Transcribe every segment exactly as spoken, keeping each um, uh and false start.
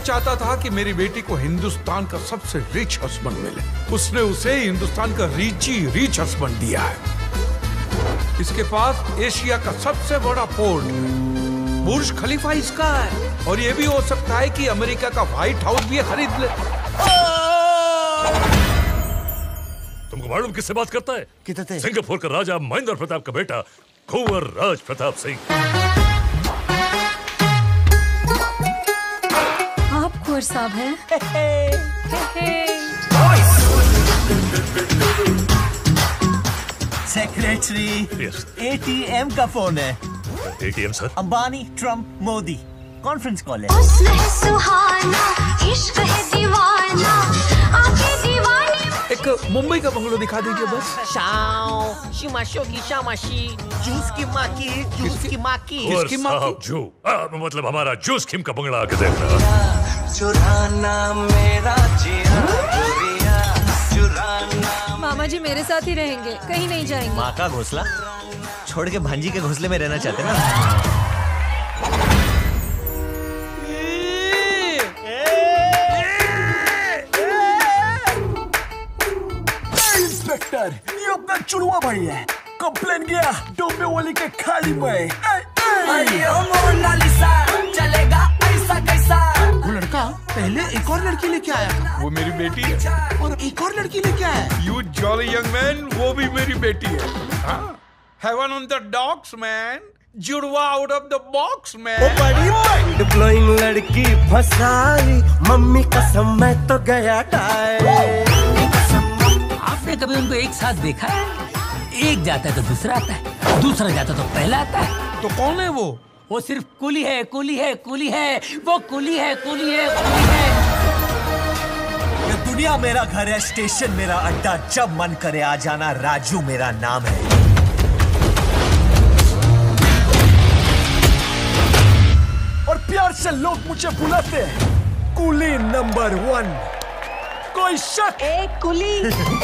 चाहता था कि मेरी बेटी को हिंदुस्तान का सबसे रिच हस्बैंड मिले। उसने उसे हिंदुस्तान का रिची रिच हस्बैंड दिया है। इसके पास एशिया का सबसे बड़ा पोर्ट है, बुर्ज खलीफा इसका है, और ये भी हो सकता है कि अमेरिका का व्हाइट हाउस भी खरीद ले। तुमको मालूम किससे बात करता है? कितने? सिंगापुर का राजा महेंद्र प्रताप का बेटा कुंवर राज प्रताप सिंह। आप कुंवर साहब हैं? Secretary, Yes. एटीएम का फोन है। ATM sir? Ambani, Trump, Modi, conference call है। सुहाना, इश्क है दीवाना, आंखें दीवानी। एक मुंबई का बंगलो दिखा दीजिए बस। शाओ, शिमाशोगी शामाशी, जूस की माँ की, जूस की माँ की। किसकी माँ की? साहब जू, आ, मतलब हमारा जूस किम का बंगला आके देखना। चुराना मेरा जिया चुरिया, चुराना। मामा जी मेरे साथ ही रहेंगे, कहीं नहीं जाएंगे। माँ का घोंसला छोड़ के भांजी के घोंसले में रहना चाहते ना? इंस्पेक्टर, ये अपना चुड़वा भाई है। कंप्लेन गया डोंबिवली के खाड़ी में। मोनालिसा चलेगा ऐसा कैसा? वो लड़का पहले एक और लड़की लेके आया था। वो मेरी बेटी है। और एक और लड़की लेके आया। यू जॉली यंग मैन, वो भी मेरी बेटी है। Heaven on the dogs man, जुड़वा out of the box man. बड़ी माइंड ब्लोइंग लड़की फसाई, मम्मी कसम मैं तो गया टाइम। आपने कभी उनको एक साथ देखा है? एक जाता है तो दूसरा आता है, दूसरा जाता तो पहला आता है। तो कौन है वो? वो सिर्फ कुली है, कुली है, कुली है, वो कुली है, कुली है, कुली है। ये दुनिया मेरा घर है, स्टेशन मेरा अड्डा, जब मन करे आ जाना, राजू मेरा नाम है। और प्यार से लोग मुझे बुलाते हैं कुली नंबर वन। कोई शक? ए कुली।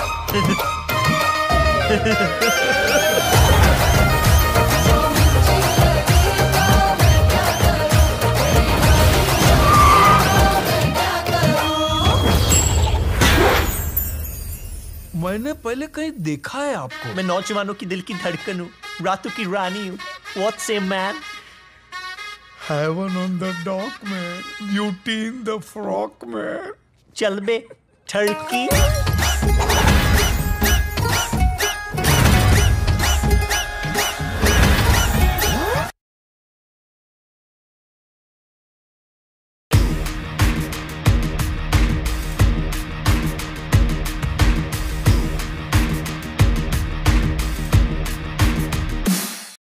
मैंने पहले कहीं देखा है आपको। मैं नौजवानों की दिल की धड़कन हूँ, रातों की रानी हूँ। What say man? Heaven on the dock man, beauty in the frock man. चल बे ठड़की।